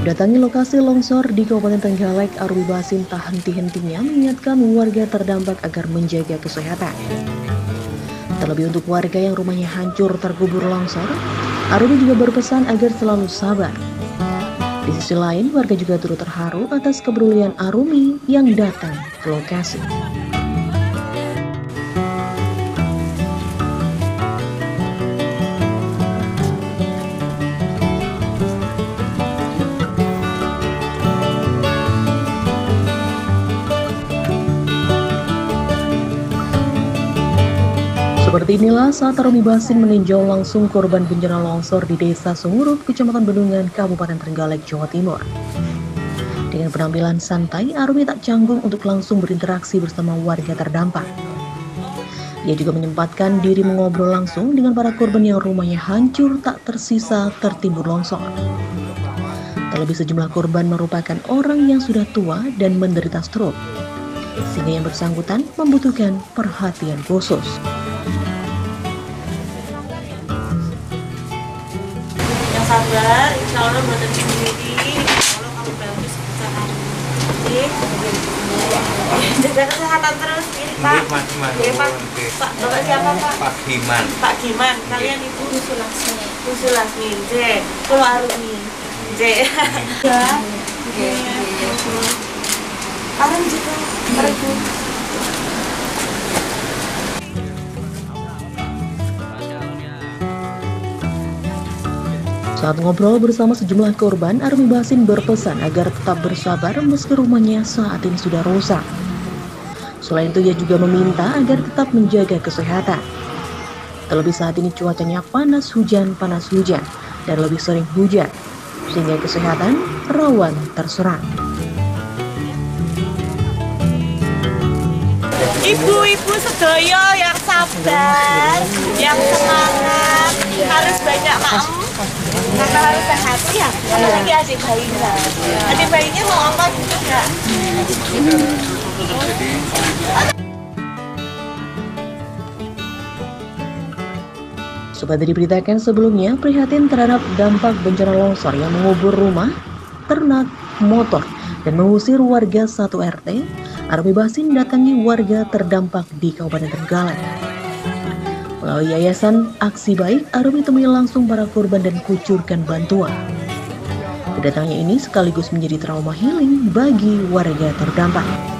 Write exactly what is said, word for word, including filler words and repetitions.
Datangi lokasi longsor di Kabupaten Trenggalek, Arumi Basin tak henti-hentinya mengingatkan warga terdampak agar menjaga kesehatan. Terlebih untuk warga yang rumahnya hancur terkubur longsor, Arumi juga berpesan agar selalu sabar. Di sisi lain, warga juga turut terharu atas kepedulian Arumi yang datang ke lokasi. Seperti inilah saat Arumi Basin meninjau langsung korban bencana longsor di Desa Sungurup, Kecamatan Bendungan, Kabupaten Trenggalek, Jawa Timur. Dengan penampilan santai, Arumi tak canggung untuk langsung berinteraksi bersama warga terdampak. Ia juga menyempatkan diri mengobrol langsung dengan para korban yang rumahnya hancur tak tersisa tertimbun longsor. Terlebih sejumlah korban merupakan orang yang sudah tua dan menderita stroke, sehingga yang bersangkutan membutuhkan perhatian khusus. Sabar, insya Allah buatan sendiri, insya Allah kamu bagus kesehatan. Jaga kesehatan terus, ini Pak. Oke, Pak. Pak, Bapak siapa Pak? Pak Giman. Pak Giman, kalian Ibu Sulasmi. Bu Sulasmi, J. Kalau Arumi, J. Ya. Oke. Arumi juga, Arumi. Saat ngobrol bersama sejumlah korban, Arumi Basin berpesan agar tetap bersabar meski rumahnya saat ini sudah rusak. Selain itu, ia juga meminta agar tetap menjaga kesehatan. Terlebih saat ini cuacanya panas hujan, panas hujan, dan lebih sering hujan, sehingga kesehatan rawan terserang. Ibu-ibu sedoyo yang sabar, yang semangat, harus banyak maaf, karena harus sehat ya. Apalagi adik bayinya, adik bayinya mau apa juga. Seperti diberitakan sebelumnya, prihatin terhadap dampak bencana longsor yang mengubur rumah, ternak, motor, dan mengusir warga satu R T, Arumi Basin datangi warga terdampak di Kabupaten Trenggalek. Melalui Yayasan Aksi Baik, Arumi temui langsung para korban dan kucurkan bantuan. Kedatangannya ini sekaligus menjadi trauma healing bagi warga terdampak.